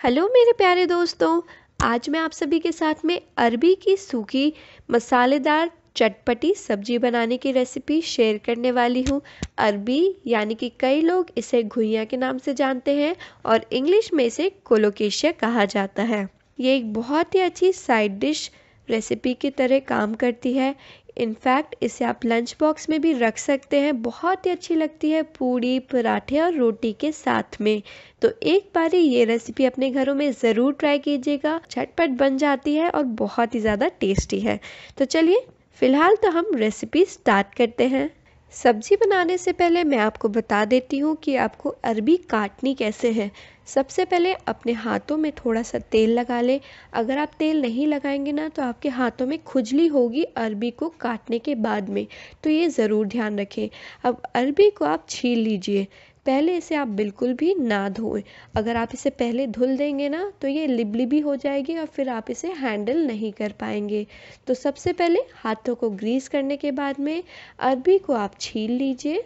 Hello मेरे प्यारे दोस्तों। आज मैं आप सभी के साथ में अरबी की सूखी मसालेदार चटपटी सब्जी बनाने की रेसिपी शेयर करने वाली हूँ। अरबी यानी कि कई लोग इसे घुइयाँ के नाम से जानते हैं और इंग्लिश में इसे कोलोकेशिया कहा जाता है। ये एक बहुत ही अच्छी साइड डिश रेसिपी की तरह काम करती है। इनफैक्ट इसे आप लंच बॉक्स में भी रख सकते हैं। बहुत ही अच्छी लगती है पूड़ी, पराठे और रोटी के साथ में। तो एक बार ये रेसिपी अपने घरों में ज़रूर ट्राई कीजिएगा। झटपट बन जाती है और बहुत ही ज़्यादा टेस्टी है। तो चलिए फ़िलहाल तो हम रेसिपी स्टार्ट करते हैं। सब्जी बनाने से पहले मैं आपको बता देती हूँ कि आपको अरबी काटनी कैसे है। सबसे पहले अपने हाथों में थोड़ा सा तेल लगा लें। अगर आप तेल नहीं लगाएंगे ना तो आपके हाथों में खुजली होगी अरबी को काटने के बाद में, तो ये ज़रूर ध्यान रखें। अब अरबी को आप छील लीजिए। पहले इसे आप बिल्कुल भी ना धोएं। अगर आप इसे पहले धुल देंगे ना तो ये लिबलिबी हो जाएगी और फिर आप इसे हैंडल नहीं कर पाएंगे। तो सबसे पहले हाथों को ग्रीस करने के बाद में अरबी को आप छील लीजिए।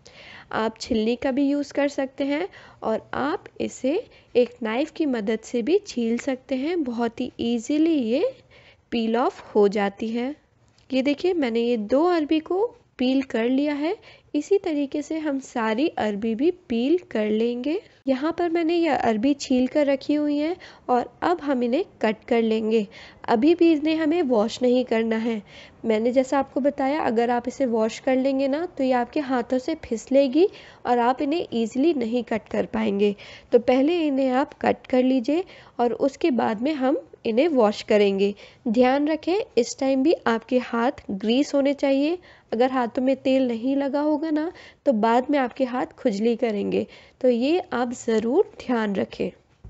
आप छिलनी का भी यूज़ कर सकते हैं और आप इसे एक नाइफ़ की मदद से भी छील सकते हैं। बहुत ही ईजीली ये पील ऑफ हो जाती है। ये देखिए मैंने ये 2 अरबी को पील कर लिया है। इसी तरीके से हम सारी अरबी भी पील कर लेंगे। यहाँ पर मैंने यह अरबी छील कर रखी हुई है और अब हम इन्हें कट कर लेंगे। अभी भी इन्हें हमें वॉश नहीं करना है। मैंने जैसा आपको बताया, अगर आप इसे वॉश कर लेंगे ना तो ये आपके हाथों से फिसलेगी और आप इन्हें ईजिली नहीं कट कर पाएंगे। तो पहले इन्हें आप कट कर लीजिए और उसके बाद में हम इन्हें वॉश करेंगे। ध्यान रखें इस टाइम भी आपके हाथ ग्रीस होने चाहिए। अगर हाथों में तेल नहीं लगा होगा ना तो बाद में आपके हाथ खुजली करेंगे, तो ये आप ज़रूर ध्यान रखें।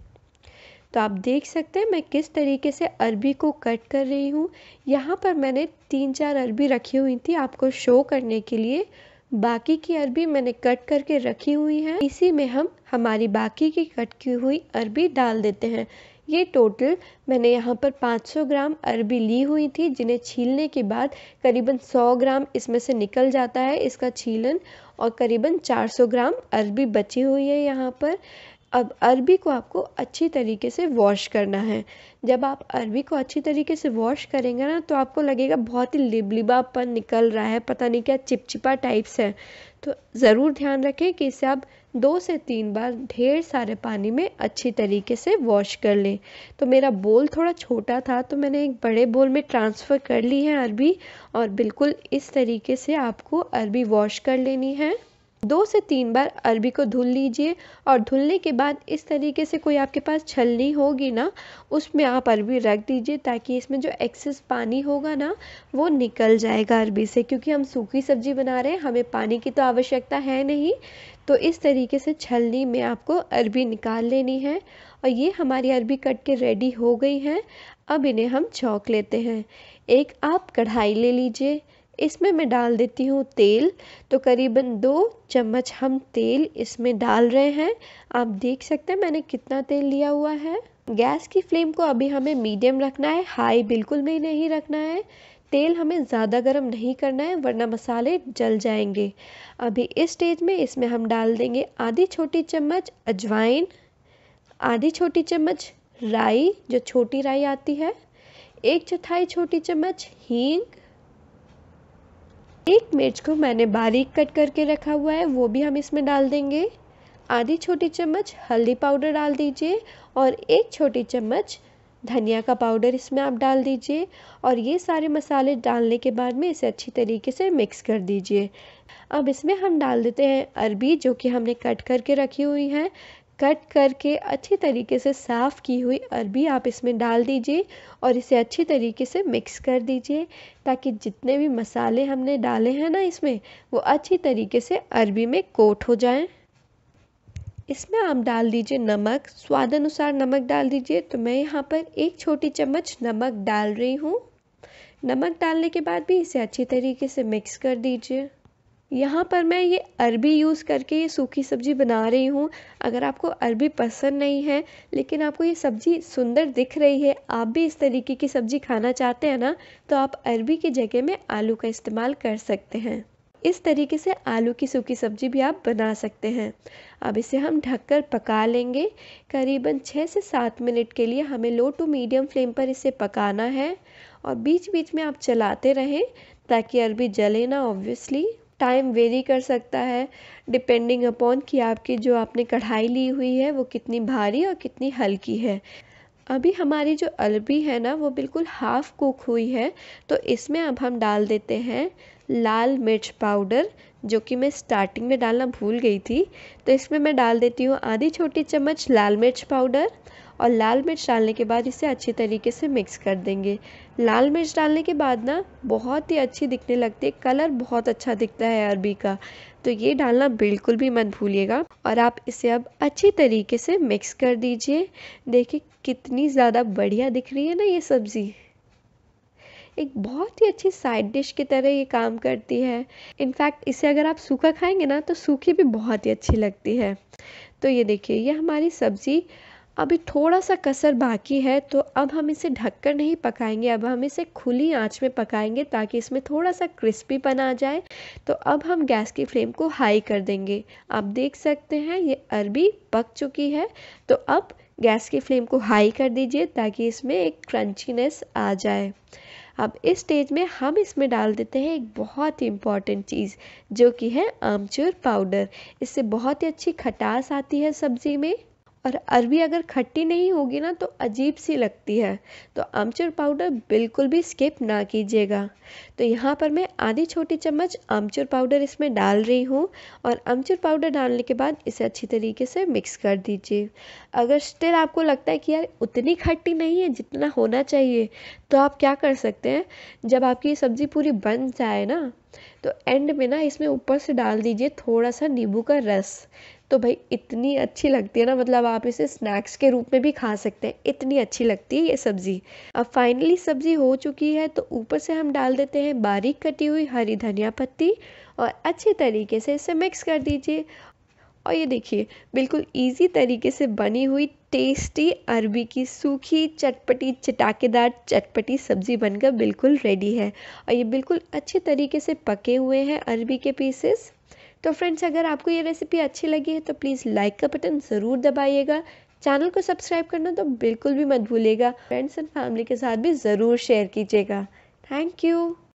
तो आप देख सकते हैं मैं किस तरीके से अरबी को कट कर रही हूँ। यहाँ पर मैंने 3-4 अरबी रखी हुई थी आपको शो करने के लिए। बाकी की अरबी मैंने कट करके रखी हुई है। इसी में हम हमारी बाकी की कट की हुई अरबी डाल देते हैं। ये टोटल मैंने यहाँ पर 500 ग्राम अरबी ली हुई थी, जिन्हें छीलने के बाद करीबन 100 ग्राम इसमें से निकल जाता है इसका छीलन, और करीबन 400 ग्राम अरबी बची हुई है यहाँ पर। अब अरबी को आपको अच्छी तरीके से वॉश करना है। जब आप अरबी को अच्छी तरीके से वॉश करेंगे ना तो आपको लगेगा बहुत ही लिबलिबापन निकल रहा है, पता नहीं क्या चिपचिपा टाइप्स है। तो ज़रूर ध्यान रखें कि इसे आप 2 से 3 बार ढेर सारे पानी में अच्छी तरीके से वॉश कर लें। तो मेरा बोल थोड़ा छोटा था तो मैंने एक बड़े बोल में ट्रांसफ़र कर ली है अरबी, और बिल्कुल इस तरीके से आपको अरबी वॉश कर लेनी है। 2 से 3 बार अरबी को धुल लीजिए और धुलने के बाद इस तरीके से कोई आपके पास छलनी होगी ना, उसमें आप अरबी रख दीजिए ताकि इसमें जो एक्सेस पानी होगा ना वो निकल जाएगा अरबी से। क्योंकि हम सूखी सब्जी बना रहे हैं, हमें पानी की तो आवश्यकता है नहीं। तो इस तरीके से छलनी में आपको अरबी निकाल लेनी है। और ये हमारी अरबी कट के रेडी हो गई हैं। अब इन्हें हम छौंक लेते हैं। एक आप कढ़ाई ले लीजिए, इसमें मैं डाल देती हूँ तेल। तो करीबन 2 चम्मच हम तेल इसमें डाल रहे हैं। आप देख सकते हैं मैंने कितना तेल लिया हुआ है। गैस की फ्लेम को अभी हमें मीडियम रखना है, हाई बिल्कुल भी नहीं रखना है। तेल हमें ज़्यादा गर्म नहीं करना है वरना मसाले जल जाएंगे। अभी इस स्टेज में इसमें हम डाल देंगे आधी छोटी चम्मच अजवाइन, आधी छोटी चम्मच राई जो छोटी राई आती है, 1/4 छोटी चम्मच हींग, एक मिर्च को मैंने बारीक कट करके रखा हुआ है वो भी हम इसमें डाल देंगे। आधी छोटी चम्मच हल्दी पाउडर डाल दीजिए और 1 छोटी चम्मच धनिया का पाउडर इसमें आप डाल दीजिए। और ये सारे मसाले डालने के बाद में इसे अच्छी तरीके से मिक्स कर दीजिए। अब इसमें हम डाल देते हैं अरबी जो कि हमने कट करके रखी हुई है। कट करके अच्छी तरीके से साफ़ की हुई अरबी आप इसमें डाल दीजिए और इसे अच्छी तरीके से मिक्स कर दीजिए ताकि जितने भी मसाले हमने डाले हैं ना इसमें वो अच्छी तरीके से अरबी में कोट हो जाएं। इसमें आप डाल दीजिए नमक, स्वाद अनुसार नमक डाल दीजिए। तो मैं यहाँ पर 1 छोटी चम्मच नमक डाल रही हूँ। नमक डालने के बाद भी इसे अच्छी तरीके से मिक्स कर दीजिए। यहाँ पर मैं ये अरबी यूज़ करके ये सूखी सब्ज़ी बना रही हूँ। अगर आपको अरबी पसंद नहीं है लेकिन आपको ये सब्ज़ी सुंदर दिख रही है, आप भी इस तरीके की सब्ज़ी खाना चाहते हैं ना, तो आप अरबी की जगह में आलू का इस्तेमाल कर सकते हैं। इस तरीके से आलू की सूखी सब्जी भी आप बना सकते हैं। अब इसे हम ढककर पका लेंगे। करीबन 6 से 7 मिनट के लिए हमें लो टू मीडियम फ्लेम पर इसे पकाना है और बीच बीच में आप चलाते रहें ताकि अरबी जले ना। ऑब्वियसली टाइम वेरी कर सकता है डिपेंडिंग अपॉन कि आपकी जो आपने कढ़ाई ली हुई है वो कितनी भारी और कितनी हल्की है। अभी हमारी जो अरबी है ना वो बिल्कुल हाफ कुक हुई है, तो इसमें अब हम डाल देते हैं लाल मिर्च पाउडर, जो कि मैं स्टार्टिंग में डालना भूल गई थी। तो इसमें मैं डाल देती हूँ आधी छोटी चम्मच लाल मिर्च पाउडर। और लाल मिर्च डालने के बाद इसे अच्छी तरीके से मिक्स कर देंगे। लाल मिर्च डालने के बाद ना बहुत ही अच्छी दिखने लगती है, कलर बहुत अच्छा दिखता है अरबी का, तो ये डालना बिल्कुल भी मत भूलिएगा। और आप इसे अब अच्छी तरीके से मिक्स कर दीजिए। देखिए कितनी ज़्यादा बढ़िया दिख रही है ना ये सब्ज़ी, एक बहुत ही अच्छी साइड डिश की तरह ये काम करती है। इनफैक्ट इसे अगर आप सूखा खाएंगे ना तो सूखी भी बहुत ही अच्छी लगती है। तो ये देखिए ये हमारी सब्ज़ी अभी थोड़ा सा कसर बाकी है, तो अब हम इसे ढककर नहीं पकाएंगे, अब हम इसे खुली आंच में पकाएंगे ताकि इसमें थोड़ा सा क्रिस्पीपन आ जाए। तो अब हम गैस की फ्लेम को हाई कर देंगे। आप देख सकते हैं ये अरबी पक चुकी है। तो अब गैस की फ्लेम को हाई कर दीजिए ताकि इसमें एक क्रंचीनेस आ जाए। अब इस स्टेज में हम इसमें डाल देते हैं एक बहुत ही इम्पॉर्टेंट चीज़, जो कि है आमचूर पाउडर। इससे बहुत ही अच्छी खटास आती है सब्ज़ी में, और अरबी अगर खट्टी नहीं होगी ना तो अजीब सी लगती है। तो आमचूर पाउडर बिल्कुल भी स्किप ना कीजिएगा। तो यहाँ पर मैं आधी छोटी चम्मच आमचूर पाउडर इसमें डाल रही हूँ। और आमचूर पाउडर डालने के बाद इसे अच्छी तरीके से मिक्स कर दीजिए। अगर स्टिल आपको लगता है कि यार उतनी खट्टी नहीं है जितना होना चाहिए, तो आप क्या कर सकते हैं, जब आपकी सब्ज़ी पूरी बन जाए ना तो एंड में ना इसमें ऊपर से डाल दीजिए थोड़ा सा नींबू का रस। तो भाई इतनी अच्छी लगती है ना, मतलब आप इसे स्नैक्स के रूप में भी खा सकते हैं, इतनी अच्छी लगती है ये सब्ज़ी। अब फाइनली सब्ज़ी हो चुकी है, तो ऊपर से हम डाल देते हैं बारीक कटी हुई हरी धनिया पत्ती और अच्छी तरीके से इसे मिक्स कर दीजिए। और ये देखिए बिल्कुल इजी तरीके से बनी हुई टेस्टी अरबी की सूखी चटपटी चटाकेदार चटपटी सब्ज़ी बनकर बिल्कुल रेडी है। और ये बिल्कुल अच्छे तरीके से पके हुए हैं अरबी के पीसेस। तो फ्रेंड्स अगर आपको ये रेसिपी अच्छी लगी है तो प्लीज़ लाइक का बटन ज़रूर दबाइएगा। चैनल को सब्सक्राइब करना तो बिल्कुल भी मत भूलिएगा। फ्रेंड्स एंड फैमिली के साथ भी ज़रूर शेयर कीजिएगा। Thank you.